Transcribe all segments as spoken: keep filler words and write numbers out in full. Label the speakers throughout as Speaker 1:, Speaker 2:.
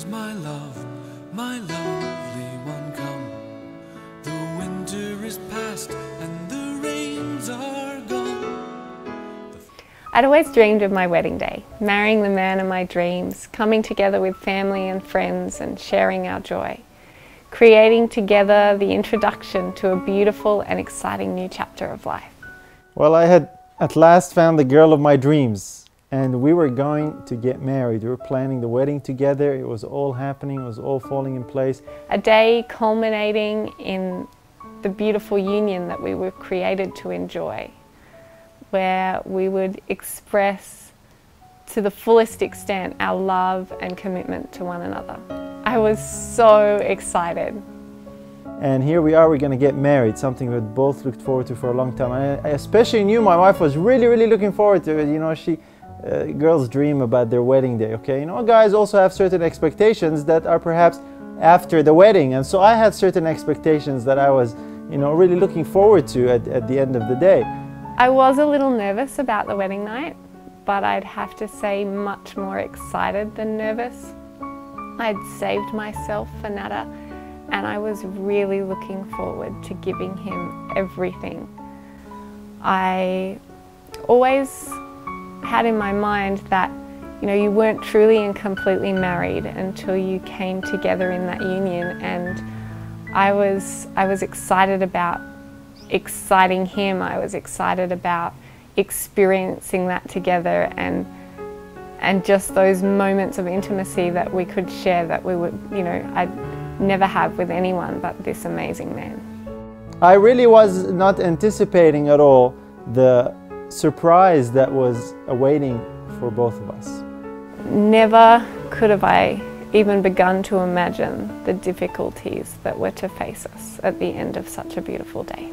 Speaker 1: my love, my lovely one, come. The winter is past and the rains are gone.
Speaker 2: I'd always dreamed of my wedding day, marrying the man of my dreams, coming together with family and friends and sharing our joy, creating together the introduction to a beautiful and exciting new chapter of life.
Speaker 3: Well, I had at last found the girl of my dreams, and we were going to get married. We were planning the wedding together. It was all happening, it was all falling in place.
Speaker 2: A day culminating in the beautiful union that we were created to enjoy, where we would express to the fullest extent our love and commitment to one another. I was so excited.
Speaker 3: And here we are, we're going to get married, something we both looked forward to for a long time. And I especially knew my wife was really, really looking forward to it. You know, she, uh, girls dream about their wedding day, okay? You know, guys also have certain expectations that are perhaps after the wedding. And so I had certain expectations that I was, you know, really looking forward to at, at the end of the day.
Speaker 2: I was a little nervous about the wedding night, but I'd have to say much more excited than nervous. I'd saved myself for Nada, and I was really looking forward to giving him everything. I always had in my mind that, you know, you weren't truly and completely married until you came together in that union, and I was, I was excited about exciting him. I was excited about experiencing that together, and and just those moments of intimacy that we could share that we would, you know, I'd never have with anyone but this amazing man.
Speaker 3: I really was not anticipating at all the surprise that was awaiting for both of us.
Speaker 2: Never could have I even begun to imagine the difficulties that were to face us at the end of such a beautiful day.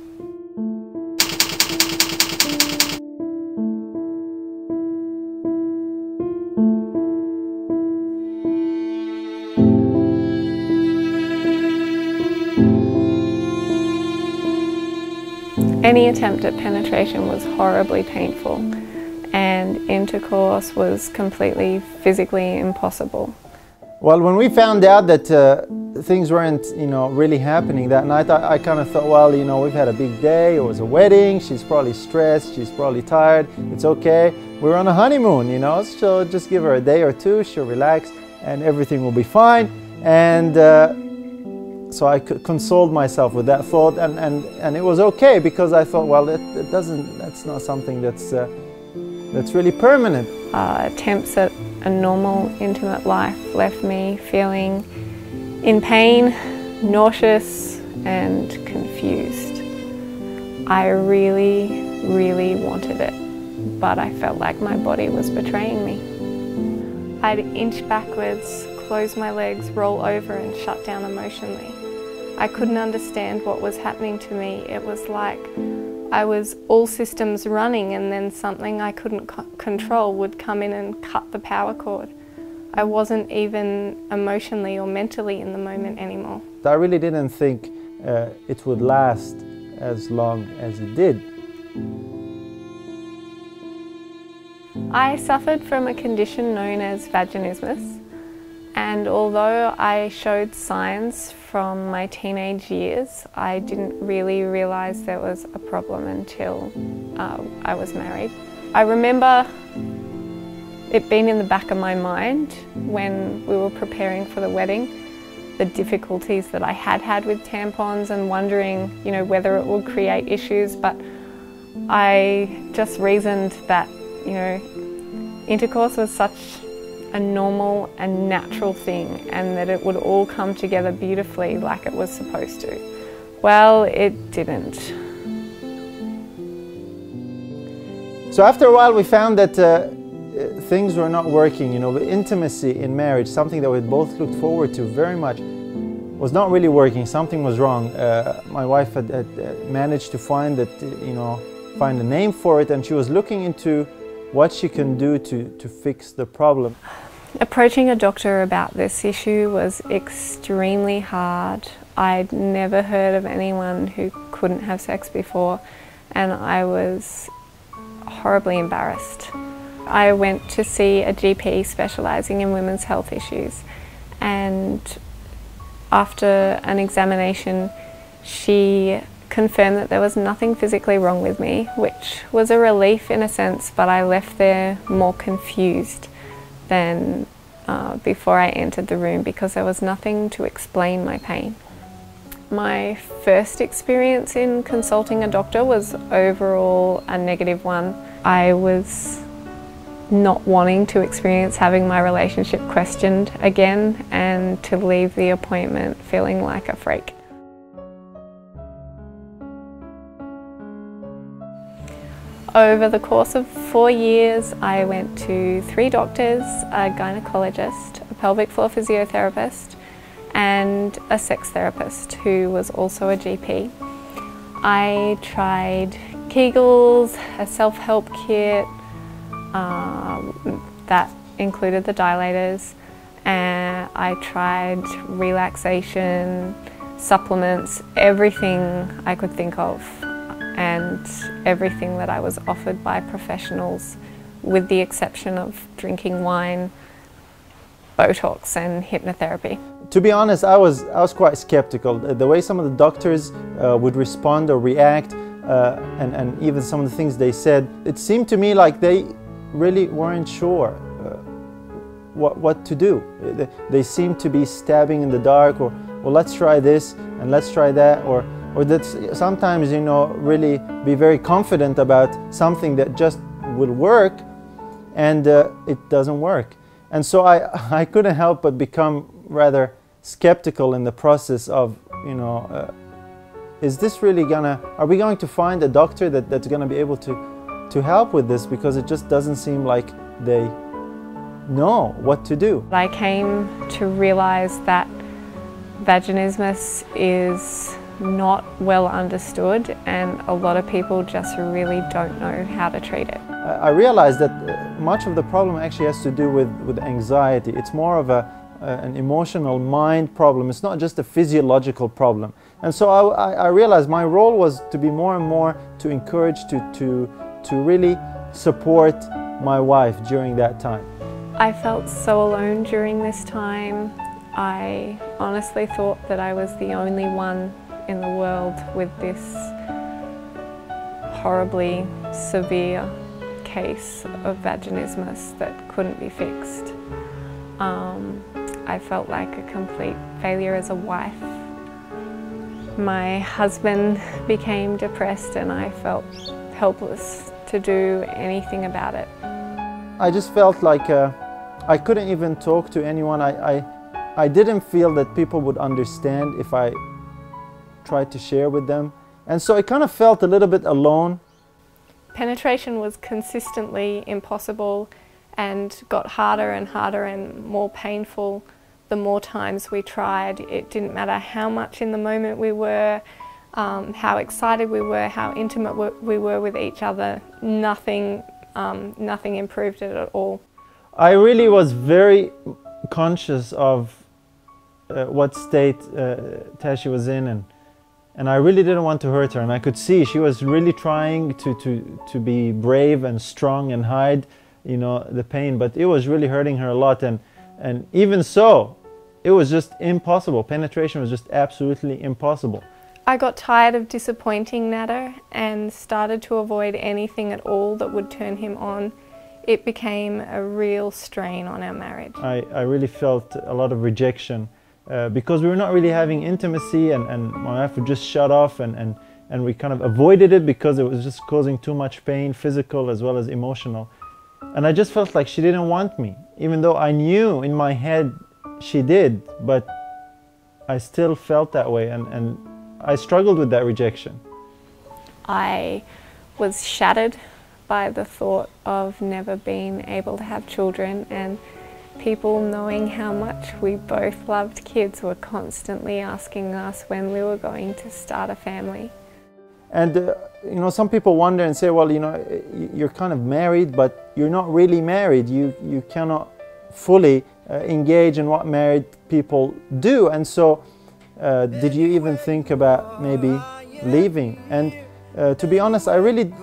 Speaker 2: Any attempt at penetration was horribly painful, and intercourse was completely physically impossible.
Speaker 3: Well, when we found out that uh, things weren't, you know, really happening that night, I, I kind of thought, well, you know, we've had a big day, it was a wedding, she's probably stressed, she's probably tired, it's okay. We're on a honeymoon, you know, so just give her a day or two, she'll relax, and everything will be fine. And uh, so I consoled myself with that thought, and, and, and it was okay, because I thought, well, it, it doesn't, that's not something that's, uh, that's really permanent.
Speaker 2: Uh, attempts at a normal, intimate life left me feeling in pain, nauseous and confused. I really, really wanted it, but I felt like my body was betraying me. I'd inch backwards, close my legs, roll over and shut down emotionally. I couldn't understand what was happening to me. It was like I was all systems running, and then something I couldn't co control would come in and cut the power cord. I wasn't even emotionally or mentally in the moment anymore.
Speaker 3: I really didn't think uh, it would last as long as it did.
Speaker 2: I suffered from a condition known as vaginismus. And although I showed signs from my teenage years, I didn't really realise there was a problem until uh, I was married. I remember it being in the back of my mind when we were preparing for the wedding, the difficulties that I had had with tampons and wondering, you know, whether it would create issues, but I just reasoned that, you know, intercourse was such a normal and natural thing, and that it would all come together beautifully like it was supposed to. Well, it didn't.
Speaker 3: So after a while we found that uh, things were not working. You know, the intimacy in marriage, something that we both looked forward to very much, was not really working. Something was wrong. Uh, my wife had, had managed to find that, you know, find a name for it, and she was looking into what she can do to, to fix the problem.
Speaker 2: Approaching a doctor about this issue was extremely hard. I'd never heard of anyone who couldn't have sex before, and I was horribly embarrassed. I went to see a G P specialising in women's health issues, and after an examination she confirmed that there was nothing physically wrong with me, which was a relief in a sense, but I left there more confused than uh, before I entered the room because there was nothing to explain my pain. My first experience in consulting a doctor was overall a negative one. I was not wanting to experience having my relationship questioned again and to leave the appointment feeling like a freak. Over the course of four years, I went to three doctors, a gynecologist, a pelvic floor physiotherapist, and a sex therapist who was also a G P. I tried Kegels, a self-help kit, um, that included the dilators, and I tried relaxation, supplements, everything I could think of, and everything that I was offered by professionals, with the exception of drinking wine, Botox and hypnotherapy.
Speaker 3: To be honest, I was, I was quite skeptical. The way some of the doctors uh, would respond or react, uh, and, and even some of the things they said, it seemed to me like they really weren't sure uh, what, what to do. They, they seemed to be stabbing in the dark, or, well, let's try this and let's try that, or or that sometimes, you know, really be very confident about something that just will work, and uh, it doesn't work. And so I, I couldn't help but become rather skeptical in the process of, you know, uh, is this really gonna, are we going to find a doctor that, that's gonna be able to, to help with this? Because it just doesn't seem like they know what to do.
Speaker 2: I came to realize that vaginismus is not well understood, and a lot of people just really don't know how to treat it.
Speaker 3: I realized that much of the problem actually has to do with, with anxiety. It's more of a, uh, an emotional mind problem. It's not just a physiological problem. And so I, I realized my role was to be more and more to encourage, to, to, to really support my wife during that time.
Speaker 2: I felt so alone during this time. I honestly thought that I was the only one in the world with this horribly severe case of vaginismus that couldn't be fixed. Um, I felt like a complete failure as a wife. My husband became depressed and I felt helpless to do anything about it.
Speaker 3: I just felt like uh, I couldn't even talk to anyone. I, I, I didn't feel that people would understand if I tried to share with them, and so I kind of felt a little bit alone.
Speaker 2: Penetration was consistently impossible and got harder and harder and more painful the more times we tried. It didn't matter how much in the moment we were, um, how excited we were, how intimate we were with each other. Nothing, um, nothing improved it at all.
Speaker 3: I really was very conscious of uh, what state uh, Tashi was in, and And I really didn't want to hurt her, and I could see she was really trying to, to, to be brave and strong and hide, you know, the pain, but it was really hurting her a lot, and, and even so, it was just impossible. Penetration was just absolutely impossible.
Speaker 2: I got tired of disappointing Nader and started to avoid anything at all that would turn him on. It became a real strain on our marriage.
Speaker 3: I, I really felt a lot of rejection. Uh, because we were not really having intimacy, and, and my wife would just shut off, and, and, and we kind of avoided it because it was just causing too much pain, physical as well as emotional. And I just felt like she didn't want me, even though I knew in my head she did, but I still felt that way, and, and I struggled with that rejection.
Speaker 2: I was shattered by the thought of never being able to have children, and people knowing how much we both loved kids were constantly asking us when we were going to start a family.
Speaker 3: And uh, you know, some people wonder and say, well, you know, you're kind of married, but you're not really married. You, you cannot fully uh, engage in what married people do. And so uh, did you even think about maybe leaving? And uh, to be honest, I really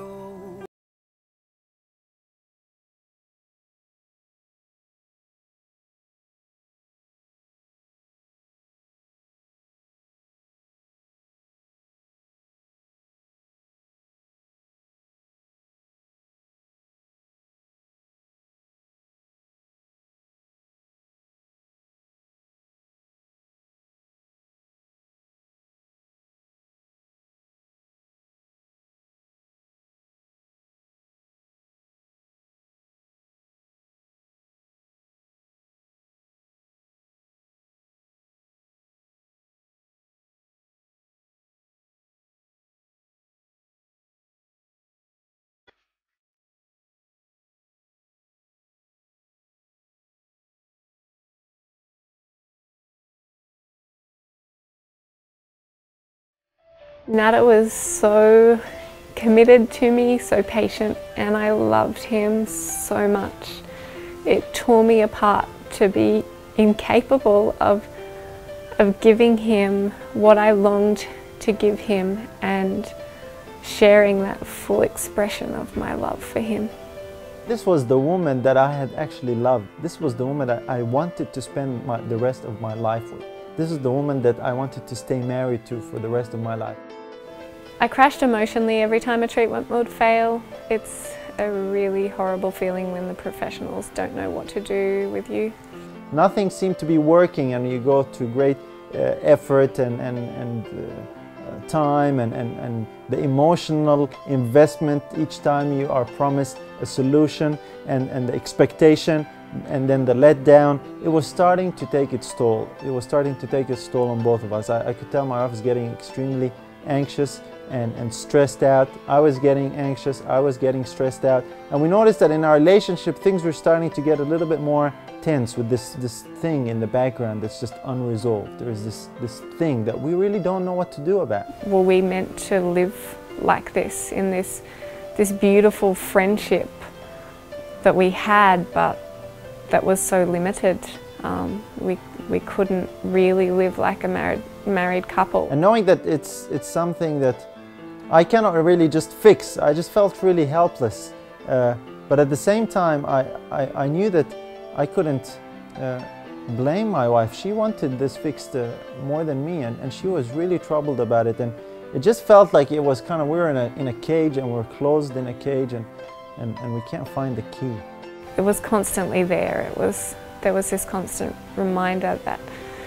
Speaker 2: Nada was so committed to me, so patient, and I loved him so much. It tore me apart to be incapable of, of giving him what I longed to give him and sharing that full expression of my love for him.
Speaker 3: This was the woman that I had actually loved. This was the woman that I wanted to spend my, the rest of my life with. This is the woman that I wanted to stay married to for the rest of my life.
Speaker 2: I crashed emotionally every time a treatment would fail. It's a really horrible feeling when the professionals don't know what to do with you.
Speaker 3: Nothing seemed to be working, and you go to great uh, effort and, and, and uh, time and, and, and the emotional investment each time you are promised a solution, and, and the expectation, and then the letdown. It was starting to take its toll. It was starting to take its toll on both of us. I, I could tell my wife was getting extremely anxious and, and stressed out. I was getting anxious, I was getting stressed out. And we noticed that in our relationship things were starting to get a little bit more tense with this, this thing in the background that's just unresolved. There is this, this thing that we really don't know what to do about.
Speaker 2: Were we meant to live like this, in this, this beautiful friendship that we had, but that was so limited? Um, we, we couldn't really live like a married, married couple.
Speaker 3: And knowing that it's, it's something that I cannot really just fix, I just felt really helpless. Uh, but at the same time, I, I, I knew that I couldn't uh, blame my wife. She wanted this fixed uh, more than me, and, and she was really troubled about it. And it just felt like it was kind of, we were in a, in a cage, and we're closed in a cage, and, and, and we can't find the key.
Speaker 2: It was constantly there. It was, there was this constant reminder that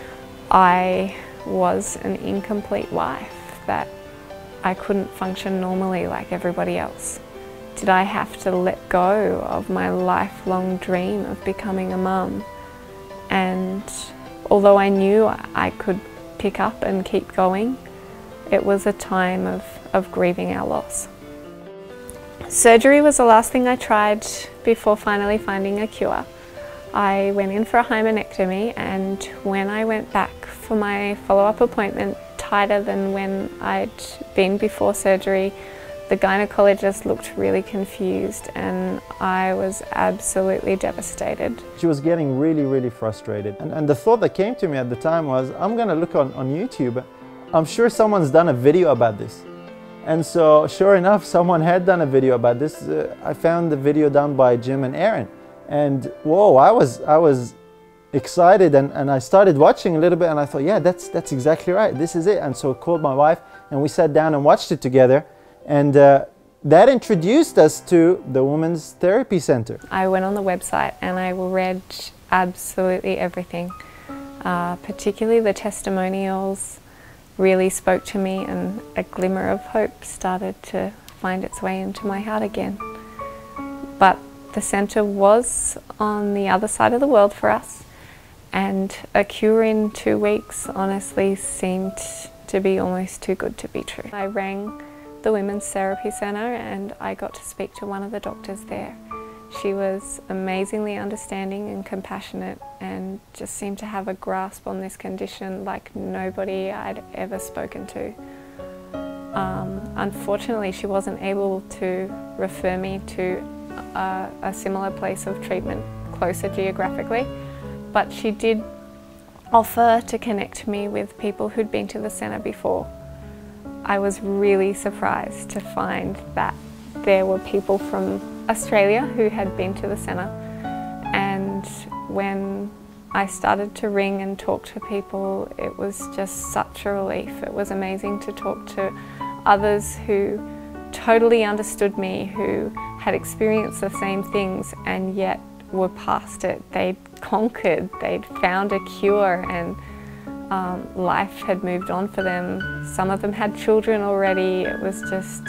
Speaker 2: I was an incomplete wife, that I couldn't function normally like everybody else. Did I have to let go of my lifelong dream of becoming a mum? And although I knew I could pick up and keep going, it was a time of, of grieving our loss. Surgery was the last thing I tried before finally finding a cure. I went in for a hymenectomy, and when I went back for my follow-up appointment, tighter than when I'd been before surgery, the gynecologist looked really confused, and I was absolutely devastated.
Speaker 3: She was getting really, really frustrated. And, and the thought that came to me at the time was, I'm gonna look on, on YouTube. I'm sure someone's done a video about this. And so, sure enough, someone had done a video about this. Uh, I found the video done by Jim and Aaron. And whoa, I was, I was excited, and, and I started watching a little bit, and I thought, yeah, that's, that's exactly right, this is it. And so I called my wife, and we sat down and watched it together. And uh, that introduced us to the Women's Therapy Center.
Speaker 2: I went on the website and I read absolutely everything, uh, particularly the testimonials really spoke to me, and a glimmer of hope started to find its way into my heart again. But the centre was on the other side of the world for us, and a cure in two weeks honestly seemed to be almost too good to be true. I rang the Women's Therapy Centre and I got to speak to one of the doctors there. She was amazingly understanding and compassionate, and just seemed to have a grasp on this condition like nobody I'd ever spoken to. Um, unfortunately, she wasn't able to refer me to a, a similar place of treatment closer geographically, but she did offer to connect me with people who'd been to the centre before. I was really surprised to find that there were people from Australia who had been to the centre, and when I started to ring and talk to people, it was just such a relief. It was amazing to talk to others who totally understood me, who had experienced the same things and yet were past it. They'd conquered, they'd found a cure, and um, life had moved on for them. Some of them had children already. It was just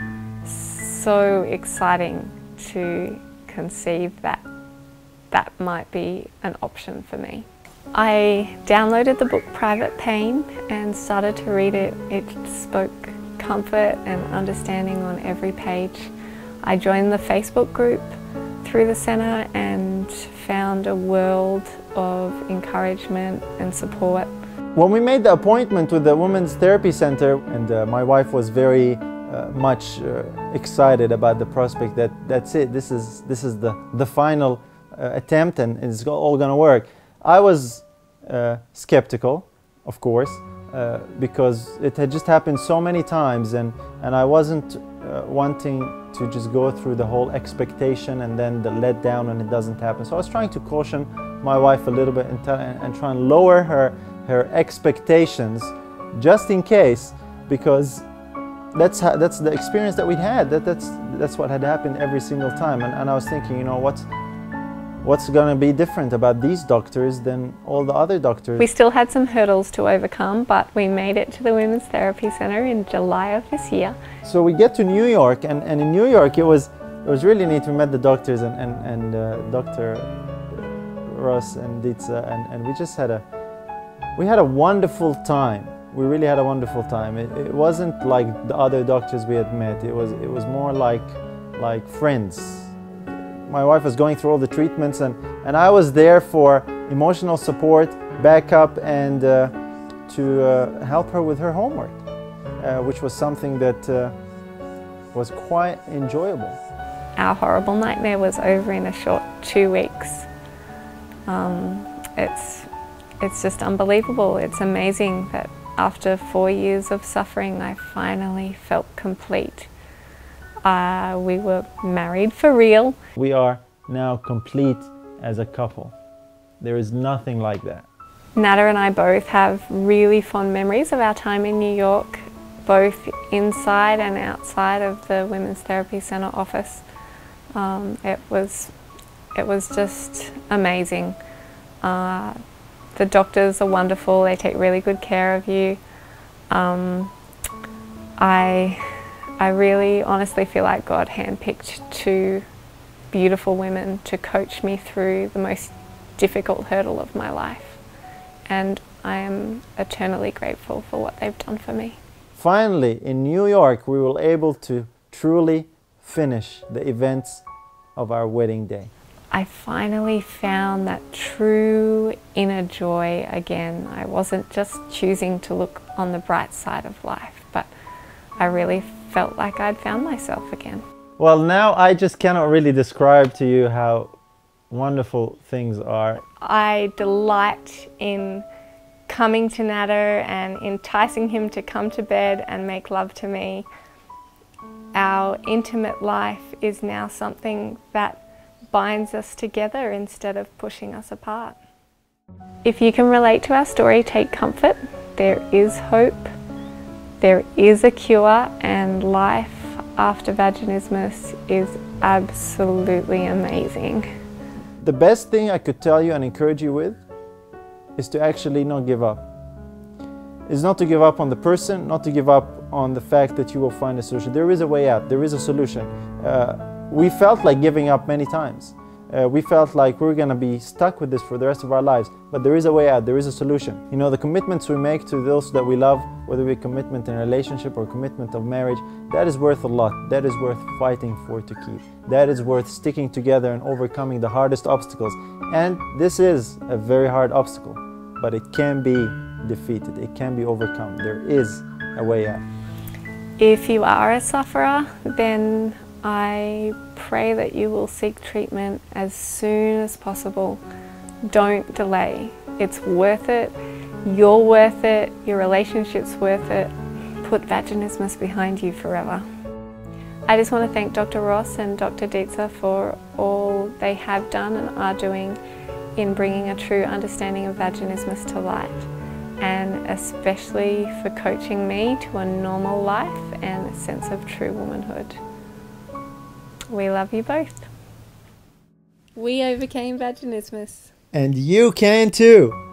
Speaker 2: so exciting to conceive that that might be an option for me. I downloaded the book Private Pain and started to read it. It spoke comfort and understanding on every page. I joined the Facebook group through the centre and found a world of encouragement and support.
Speaker 3: When we made the appointment with the Women's Therapy Center, and uh, my wife was very uh, much uh, excited about the prospect that that's it, this is, this is the, the final uh, attempt and it's all going to work. I was uh, skeptical, of course, uh, because it had just happened so many times, and, and I wasn't uh, wanting to just go through the whole expectation and then the letdown when it doesn't happen. So I was trying to caution my wife a little bit and, and, and try and lower her her expectations just in case, because that's how, that's the experience that we'd had. That that's that's what had happened every single time, and, and I was thinking, you know, what's what's going to be different about these doctors than all the other doctors?
Speaker 2: We still had some hurdles to overcome, but we made it to the Women's Therapy Center in July of this year.
Speaker 3: So we get to New York, and, and in New York it was it was really neat. We met the doctors and and, and uh, Doctor Ross and Ditsa, and, and we just had a We had a wonderful time. We really had a wonderful time. It, it wasn't like the other doctors we had met. It was, it was more like, like friends. My wife was going through all the treatments, and, and I was there for emotional support, backup, and uh, to uh, help her with her homework, uh, which was something that uh, was quite enjoyable.
Speaker 2: Our horrible nightmare was over in a short two weeks. Um, it's It's just unbelievable. It's amazing that after four years of suffering, I finally felt complete. Uh, we were married for real.
Speaker 3: We are now complete as a couple. There is nothing like that.
Speaker 2: Nada and I both have really fond memories of our time in New York, both inside and outside of the Women's Therapy Center office. Um, it was, it was just amazing. Uh, The doctors are wonderful, they take really good care of you. Um, I, I really honestly feel like God handpicked two beautiful women to coach me through the most difficult hurdle of my life. And I am eternally grateful for what they've done for me.
Speaker 3: Finally, in New York, we were able to truly finish the events of our wedding day.
Speaker 2: I finally found that true inner joy again. I wasn't just choosing to look on the bright side of life, but I really felt like I'd found myself again.
Speaker 3: Well, now I just cannot really describe to you how wonderful things are.
Speaker 2: I delight in coming to Nada and enticing him to come to bed and make love to me. Our intimate life is now something that binds us together instead of pushing us apart. If you can relate to our story, take comfort. There is hope, there is a cure, and life after vaginismus is absolutely amazing.
Speaker 3: The best thing I could tell you and encourage you with is to actually not give up. It's not to give up on the person, not to give up on the fact that you will find a solution. There is a way out, there is a solution. Uh, We felt like giving up many times. Uh, we felt like we're going to be stuck with this for the rest of our lives. But there is a way out, there is a solution. You know, the commitments we make to those that we love, whether it be commitment in a relationship or commitment of marriage, that is worth a lot. That is worth fighting for to keep. That is worth sticking together and overcoming the hardest obstacles. And this is a very hard obstacle, but it can be defeated. It can be overcome. There is a way out.
Speaker 2: If you are a sufferer, then I pray that you will seek treatment as soon as possible. Don't delay. It's worth it. You're worth it. Your relationship's worth it. Put vaginismus behind you forever. I just want to thank Doctor Ross and Doctor Ditsa for all they have done and are doing in bringing a true understanding of vaginismus to light, and especially for coaching me to a normal life and a sense of true womanhood. We love you both. We overcame vaginismus.
Speaker 3: And you can too.